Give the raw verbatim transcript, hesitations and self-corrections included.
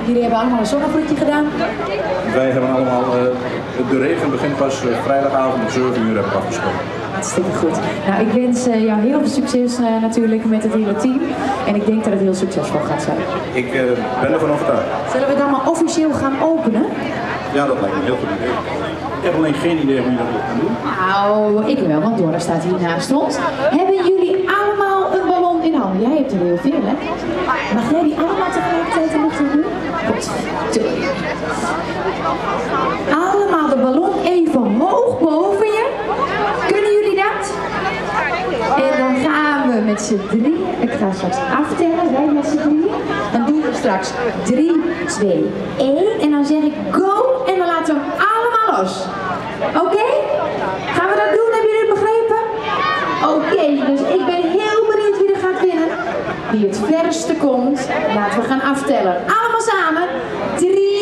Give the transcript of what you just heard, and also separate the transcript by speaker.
Speaker 1: Jullie hebben allemaal een zonnevloedje gedaan.
Speaker 2: Wij hebben allemaal, uh, de regen begint pas uh, vrijdagavond om zeven uur hebben we afgesproken.
Speaker 1: Hartstikke goed. Nou, ik wens uh, jou heel veel succes uh, natuurlijk met het hele team. En ik denk dat het heel succesvol gaat zijn.
Speaker 2: Ik uh, ben ervan overtuigd.
Speaker 1: Zullen we dan maar officieel gaan openen?
Speaker 2: Ja, dat lijkt me een heel goed idee. Ik heb alleen geen idee hoe je dat gaat doen.
Speaker 1: Nou, ik wel, want Dora staat hier naast ons. Hebben jullie allemaal een ballon in handen? Jij hebt er heel veel, hè? Mag jij die allemaal tegelijkertijd in de lucht doen? Goed. Allemaal de ballon even hoog boven je. Kunnen jullie dat? En dan gaan we met z'n drie. Ik ga straks aftellen, wij met z'n drie. Dan doen we straks drie, twee, één. En dan zeg ik go en dan laten we hem allemaal los. Oké? Okay? Gaan we dat doen? Hebben jullie het begrepen? Oké, okay, dus ik ben heel benieuwd wie er gaat winnen. Wie het verste komt, laten we gaan aftellen. Allemaal samen. drie,